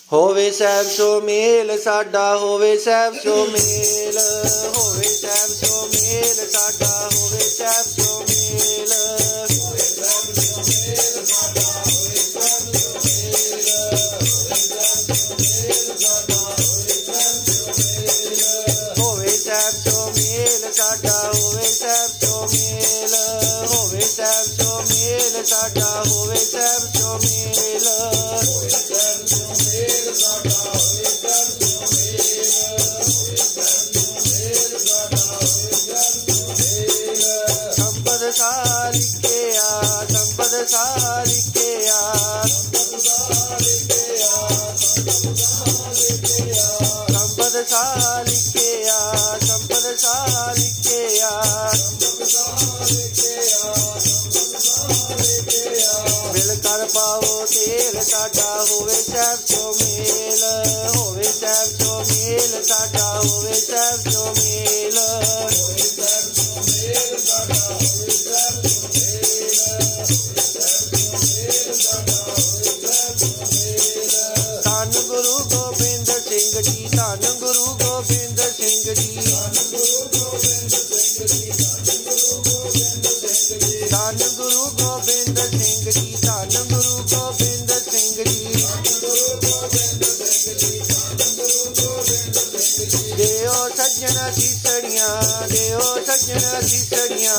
ਹੋਵੇ ਸਾਹਿਬ ਸੋ ਮੇਲ ਸਾਡਾ, ਹੋਵੇ ਸਾਹਿਬ ਸੋ ਮੇਲ, ਹੋਵੇ ਸਾਹਿਬ ਸੋ ਮੇਲ ਸਾਡਾ, ਹੋਵੇ ਸਾਹਿਬ ਸੋ ਮੇਲ, ਹੋਵੇ ਸਾਹਿਬ ਸੋ ਮੇਲ ਸਾਡਾ, ਹੋਵੇ ਸਾਹਿਬ ਸੋ ਮੇਲ, ਹੋਵੇ ਸਾਹਿਬ ਸੋ ਮੇਲ ਸਾਡਾ, ਹੋਵੇ ਸਾਹਿਬ ਸੋ ਮੇਲ, ਹੋਵੇ ਸਾਹਿਬ ਸੋ ਮੇਲ ਸਾਡਾ, ਹੋਵੇ ਸਾਹਿਬ ਸੋ ਮੇਲ, ਹੋਵੇ ਸਾਹਿਬ ਸੋ ਮੇਲ ਸਾਡਾ, ਹੋਵੇ ਸਾਹਿਬ ਸੋ ਮੇਲ, ਹੋਵੇ ਸਾਹਿਬ ਸੋ ਮੇਲ ਸਾਡਾ, ਹੋਵੇ ਸਾਹਿਬ ਸੋ ਮੇਲ, ਸੰਪਦ ਸਾਰਿਕਿਆ, ਸੰਪਦ ਸਾਰਿਕਿਆ, ਸੰਪਦ ਸਾਰਿਕਿਆ, ਸੰਪਦ ਸਾਰਿਕਿਆ, ਸੰਪਦ ਸਾਰਿਕਿਆ, ਮਿਲ ਕਰ ਪਾਓ ਤੇਲ ਸਾਡਾ, ਹੋਵੇ ਸਾਹਿਬ ਸੋ ਮੇਲ, ਹੋਵੇ ਸਾਹਿਬ ਸੋ ਮੇਲ ਸਾਡਾ, ਹੋਵੇ ਸਾਹਿਬ ਸੋ ਮੇਲ, ਹੋਵੇ ਸਾਹਿਬ ਸੋ ਮੇਲ ਸਾਡਾ, ਹੋਵੇ ਸਾਹਿਬ ਸੋ ਮੇਲ, ਹੋਵੇ ਸਾਹਿਬ ਸੋ ਮੇਲ ਸਾਡਾ, ਹੋਵੇ ਸਾਹਿਬ ਸੋ ਮੇਲ, ਧੰਨ ਗੁਰੂ ਗੋਬਿੰਦ ਸਿੰਘ ਜੀ, ਧੰਨ ਗੁਰੂ ਗੋਬਿੰਦ ਸਿੰਘ ਜੀ, ਧੰਨ ਗੁਰੂ ਗੋਬਿੰਦ ਸਿੰਘ ਜੀ, ਧੰਨ ਗੁਰੂ ਗੋਬਿੰਦ ਸਿੰਘ ਜੀ, ਧੰਨ ਗੁਰੂ ਗੋਬਿੰਦ ਸਿੰਘ ਜੀ, ਧੰਨ ਗੁਰੂ ਗੋਬਿੰਦ ਸਿੰਘ ਜੀ, ਧੰਨ ਗੁਰੂ ਗੋਬਿੰਦ ਸਿੰਘ ਜੀ, ਦਿਓ ਸੱਜਣ ਸੀਸੜੀਆਂ, ਦਿਓ ਸੱਜਣ ਸੀਸੜੀਆਂ,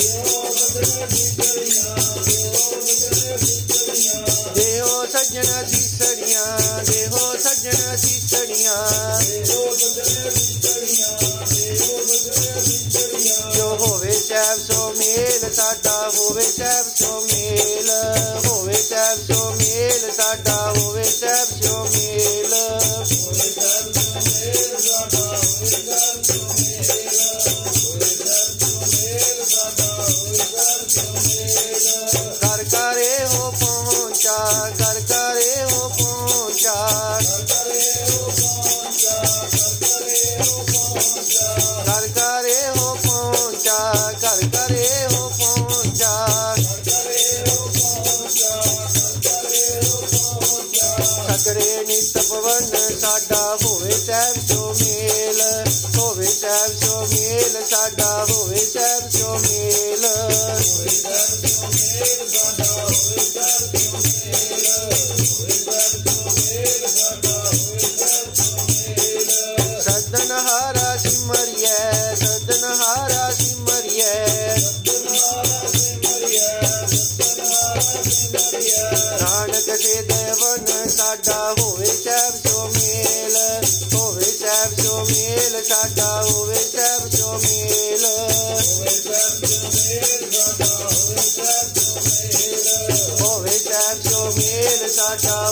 ਦਿਓ ਸੱਜਣ ਸੀਸੜੀਆਂ, ਦਿਓ ਸੱਜਣ ਸੀਸੜੀਆਂ, ਜੋ ਹੋਵੇ ਸਾਹਿਬ ਸੋ ਮੇਲ ਸਾਡਾ, ਹੋਵੇ ਸਾਹਿਬ ਸੋ ਮੇਲ, ਹੋਵੇ ਸਾਹਿਬ ਸੋ ਮੇਲ ਸਾਡਾ, ਹੋਵੇ ਸਾਹਿਬ ਸੋ ਮੇਲ, ਹੋਵੇ ਸਾਹਿਬ ਸੋ ਮੇਲ ਸਾਡਾ, ਹੋਵੇ ਸਾਹਿਬ ਸੋ ਮੇਲ, ਹੋਵੇ ਸਾਹਿਬ ਸੋ ਮੇਲ ਸਾਡਾ, ਹੋਵੇ ਸਾਹਿਬ ਸੋ ਮੇਲ, ਕਰ ਕਰੇ ਹੋ ਪਹੁੰਚਾ, ਕਰ ਕਰੇ ਹੋ ਪਹੁੰਚਾ, ਕਰ ਕਰੇ ਹੋ ਪਹੁੰਚਾ, ਕਰ ਕਰੇ ਹੋ ਪਹੁੰਚਾ, ਕਰ ਕਰੇ ਹੋ ਪਹੁੰਚਾ, ਕਰ ਕਰੇ ਹੋ ਪਹੁੰਚਾ, ਕਰ ਕਰੇ ਹੋ ਪਹੁੰਚਾ, ਕਰ ਕਰੇ ਹੋ ਪਹੁੰਚਾ, ਸਗਰੇ ਨਿਤ ਪਵਨ ਸਾਡਾ, ਹੋਵੇ ਸਾਹਿਬ ਸੋ ਮੇਲ, ਹੋਵੇ ਸਾਹਿਬ ਸੋ ਮੇਲ ਸਾਡਾ, ਹੋਵੇ ਸਾਹਿਬ ਸੋ ਮੇਲ, ਹੋਵੇ ਸਾਹਿਬ ਸੋ ਮੇਲ ਸਾਡਾ, ਹੋਵੇ ਸਾਹਿਬ ਸੋ ਮੇਲ, ਹੋਵੇ ਸਾਹਿਬ ਸੋ ਮੇਲ ਸਾਡਾ, ਹੋਵੇ ਸਾਹਿਬ ਸੋ ਮੇਲ, ਸਦਨਹਾਰਾ ਸਿਮਰਿਐ, ਸਦਨਹਾਰਾ ਸਿਮਰਿਐ, ਸਦਨਹਾਰਾ ਸਿਮਰਿਐ, ਸਦਨਹਾਰਾ ਸਿਮਰਿਐ, ਨਾਨਕ ਸੇ ਦੇਵਨ ਸਾਡਾ, ਹੋਵੇ ਸਾਹਿਬ ਸੋ ਮੇਲ, ਹੋਵੇ ਸਾਹਿਬ ਸੋ ਮੇਲ ਸਾਡਾ, ਹੋਵੇ ਸਾਹਿਬ ਸੋ ਮੇਲ, ਹੋਵੇ ਸਾਹਿਬ ਸੋ ਮੇਲ ਸਾਡਾ, ਹੋਵੇ ਸਾਹਿਬ ਸੋ ਮੇਲ, ਹੋਵੇ ਸਾਹਿਬ ਸੋ ਮੇਲ ਸਾਡਾ,